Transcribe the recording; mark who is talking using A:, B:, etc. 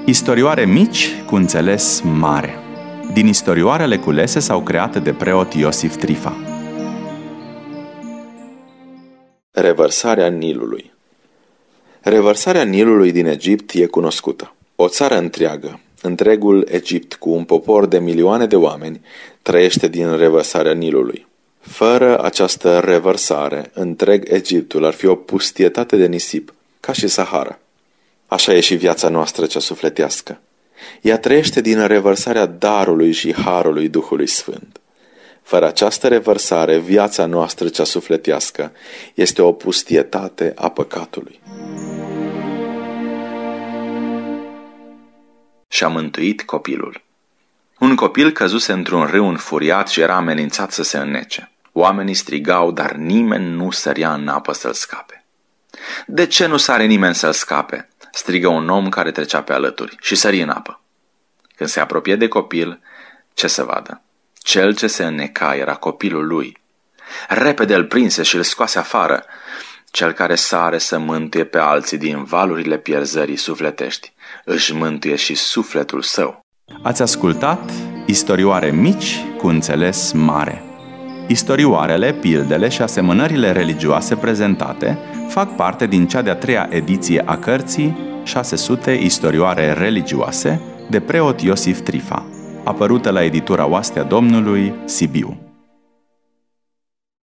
A: Istorioare mici cu înțeles mare. Din istorioarele culese sau create de preot Iosif Trifa.
B: Revărsarea Nilului. Revărsarea Nilului din Egipt e cunoscută. O țară întreagă, întregul Egipt, cu un popor de milioane de oameni, trăiește din revărsarea Nilului. Fără această revărsare, întreg Egiptul ar fi o pustietate de nisip, ca și Sahara. Așa e și viața noastră cea sufletească. Ea trăiește din revărsarea darului și harului Duhului Sfânt. Fără această revărsare, viața noastră cea sufletească este o pustietate a păcatului.
C: Și-a mântuit copilul. Un copil căzuse într-un râu înfuriat și era amenințat să se înnece. Oamenii strigau, dar nimeni nu sărea în apă să-l scape. De ce nu sare nimeni să-l scape? Strigă un om care trecea pe alături și sări în apă. Când se apropie de copil, ce să vadă? Cel ce se înneca era copilul lui. Repede îl prinse și îl scoase afară. Cel care sare să mântuie pe alții din valurile pierzării sufletești, își mântuie și sufletul său.
A: Ați ascultat Istorioare mici cu înțeles mare. Istorioarele, pildele și asemănările religioase prezentate fac parte din cea de-a treia ediție a cărții 600 istorioare religioase de preot Iosif Trifa, apărută la editura Oastea Domnului, Sibiu.